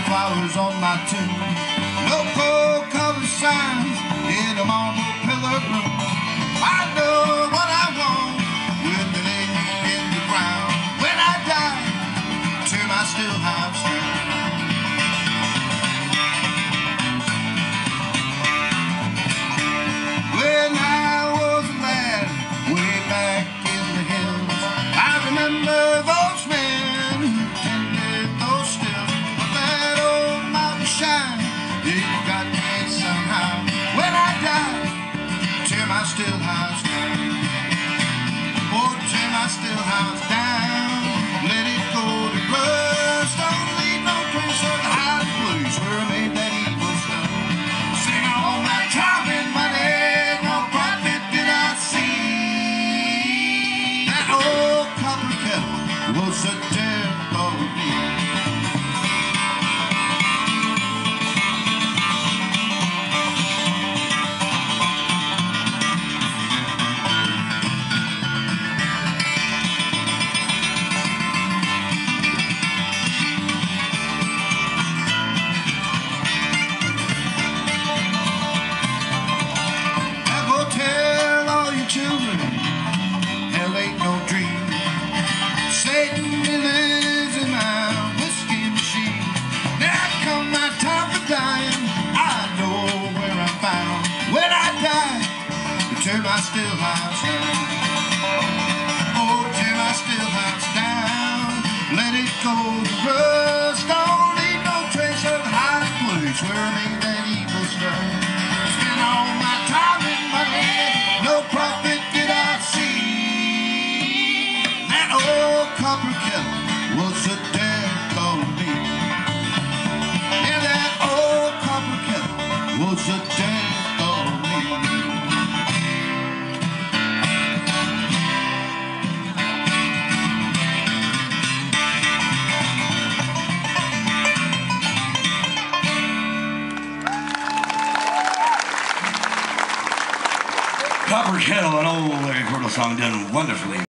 flowers on my tomb. No cold color signs in a marble pillar room. I know what I want with the name in the ground. When I die, to my still house ground. When I was a lad, way back in the hills, I remember those men who tended those stills. But that old mountain shine, it got me somehow. When I die, tear my still house down. Oh, tear my still house down. Let it go to rust. Don't leave no trace of the hiding place where I made that evil stuff. Sing all my time and money, no profit did I see. That old copper kettle was a death of me. Children, hell ain't no dream. Satan lives in my whiskey machine. Now come my time for dying, I know where I'm found. When I die, tear my still house down. Oh, tear my still house down. Let it go to rust. Don't leave no trace of the hiding place where I made that evil stuff. Spend all my time and money, no profit did I see. That old copper kettle was a death on me. Yeah, that old copper kettle was a death on me. Copper Kettle, an old Larry Cordell song done wonderfully.